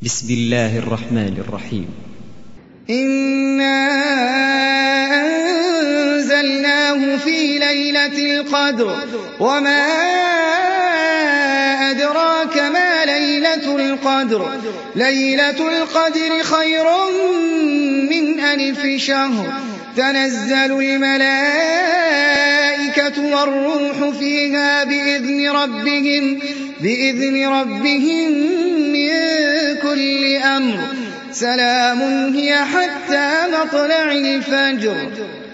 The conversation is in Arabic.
بسم الله الرحمن الرحيم. إنا أنزلناه في ليلة القدر وما أدراك ما ليلة القدر. ليلة القدر خير من 1000 شهر. تنزل الملائكة والروح فيها بإذن ربهم من كل أمر. سلام هي حتى مطلع الفجر.